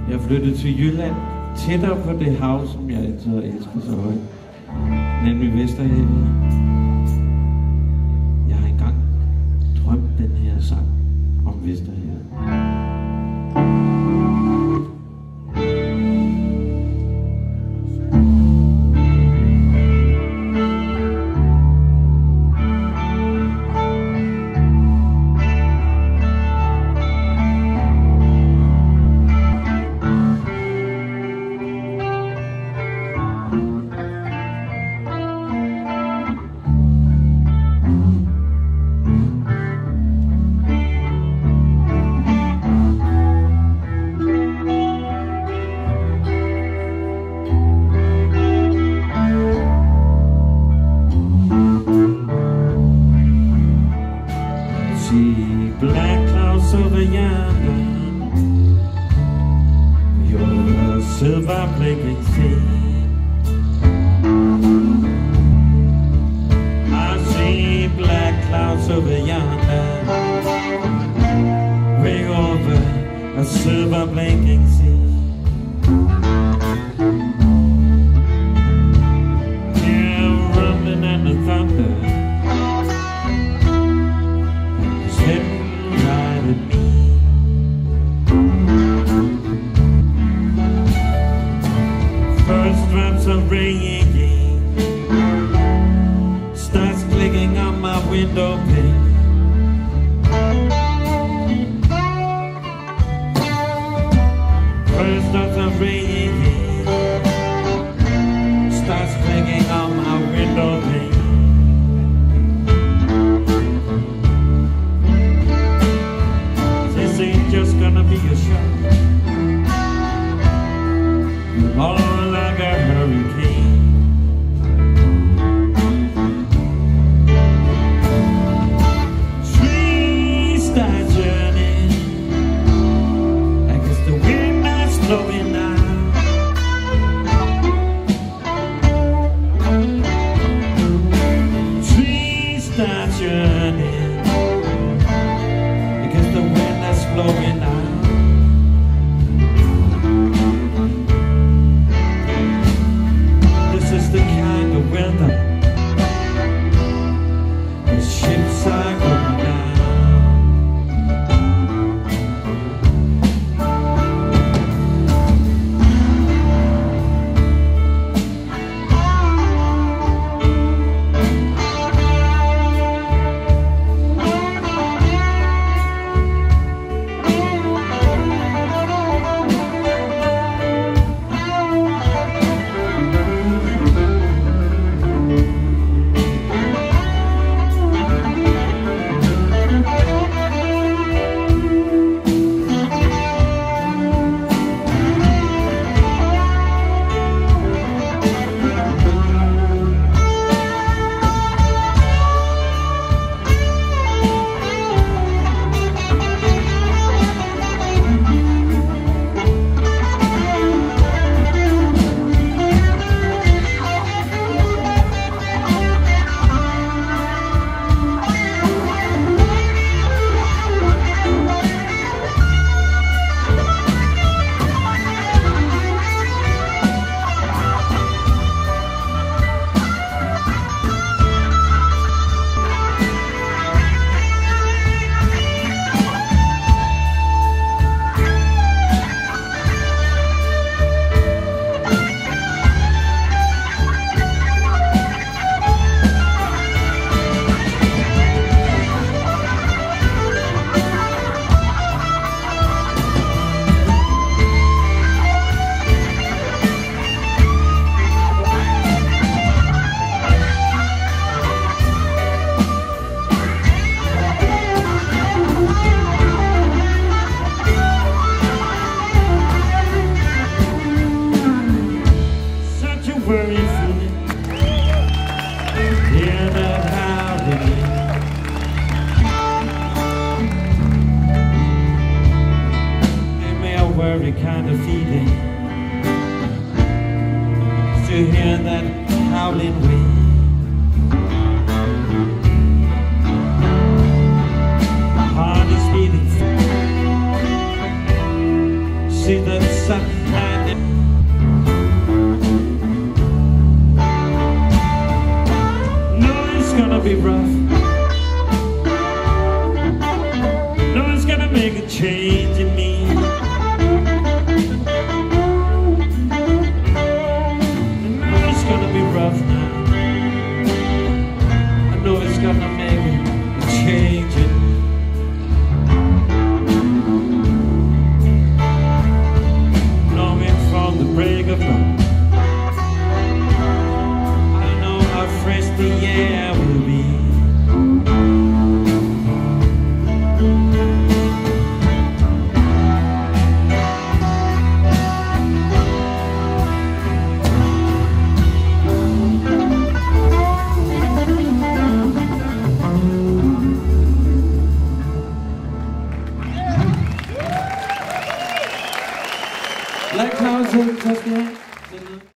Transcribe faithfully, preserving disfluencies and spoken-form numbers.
Jeg flyttede til Jylland, tættere på det hav, som jeg altid har elsket så højt, nemlig Vesterhavet. Jeg har engang drømt den her sang om Vesterhavet. Black clouds over yonder, you're a silver blinking sea. I see black clouds over yonder, way over a silver blinking sea. Hear rumbling and the thunder, starts clicking on my window pane. First starts a ringing, starts clicking on my window pane. This ain't just gonna be a show, all like a hurricane. Because the wind that's blowing out, this is the kind of weather the ships are going down. Worry kind of feeling to hear that howling wind. My heart is beating, see the sunlight. No, it's gonna be rough. No, it's gonna make a change in me. No, it's gonna be rough now. I know it's gonna make a change in me. Break of dawn, I know how fresh the air will be. Like how it's just